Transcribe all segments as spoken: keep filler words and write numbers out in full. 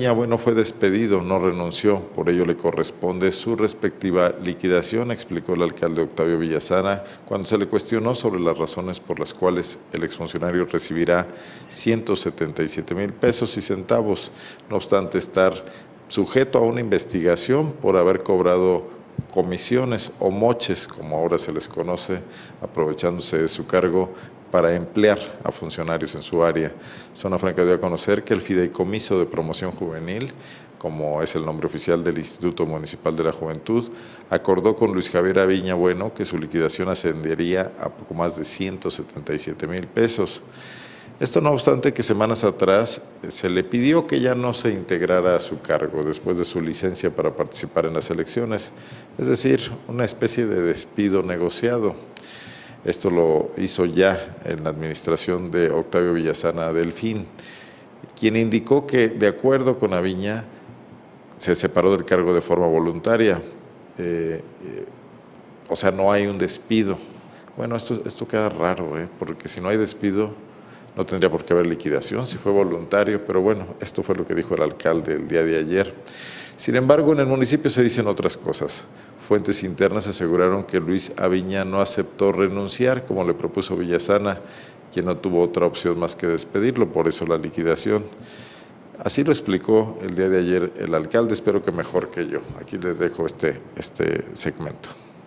Bueno, fue despedido, no renunció, por ello le corresponde su respectiva liquidación, explicó el alcalde Octavio Villazana cuando se le cuestionó sobre las razones por las cuales el exfuncionario recibirá ciento setenta y siete mil pesos y centavos, no obstante estar sujeto a una investigación por haber cobrado comisiones o moches, como ahora se les conoce, aprovechándose de su cargo para emplear a funcionarios en su área. Zona Franca dio a conocer que el Fideicomiso de Promoción Juvenil, como es el nombre oficial del Instituto Municipal de la Juventud, acordó con Luis Javier Aviña Bueno que su liquidación ascendería a poco más de ciento setenta y siete mil pesos. Esto no obstante que semanas atrás se le pidió que ya no se integrara a su cargo después de su licencia para participar en las elecciones, es decir, una especie de despido negociado. Esto lo hizo ya en la administración de Octavio Villazana Delfín, quien indicó que, de acuerdo con Aviña, se separó del cargo de forma voluntaria. Eh, eh, o sea, no hay un despido. Bueno, esto, esto queda raro, ¿eh? Porque si no hay despido, no tendría por qué haber liquidación, si fue voluntario, pero bueno, esto fue lo que dijo el alcalde el día de ayer. Sin embargo, en el municipio se dicen otras cosas. Fuentes internas aseguraron que Luis Aviña no aceptó renunciar, como le propuso Villazana, quien no tuvo otra opción más que despedirlo, por eso la liquidación. Así lo explicó el día de ayer el alcalde, espero que mejor que yo. Aquí les dejo este, este segmento.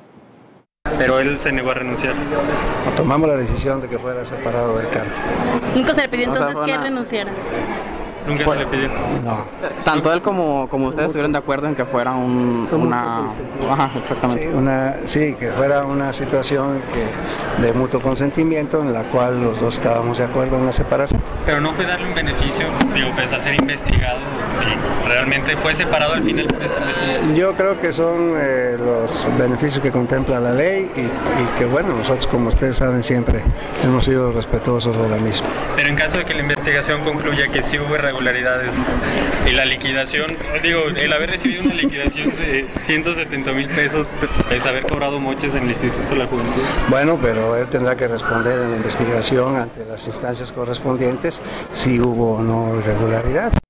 Pero él se negó a renunciar. Tomamos la decisión de que fuera separado del cargo. ¿Nunca se le pidió entonces O sea, que una... renunciara? Nunca Fue, se le pidió. No. Tanto él como, como ustedes estuvieron de acuerdo en que fuera un, una... Ajá, exactamente. Sí, una, sí, que fuera una situación que, de mutuo consentimiento en la cual los dos estábamos de acuerdo en la separación. Pero no fue darle un beneficio, digo, pues a ser investigado y realmente fue separado al final por esta investigación. Yo creo que son eh, los beneficios que contempla la ley y, y que bueno, nosotros como ustedes saben siempre hemos sido respetuosos de la misma. Pero en caso de que la investigación concluya que sí hubo irregularidades y la liquidación, digo, el haber recibido una liquidación de ciento setenta mil pesos es haber cobrado moches en el Instituto de la Juventud. Bueno, pero él tendrá que responder en la investigación ante las instancias correspondientes si hubo o no irregularidad.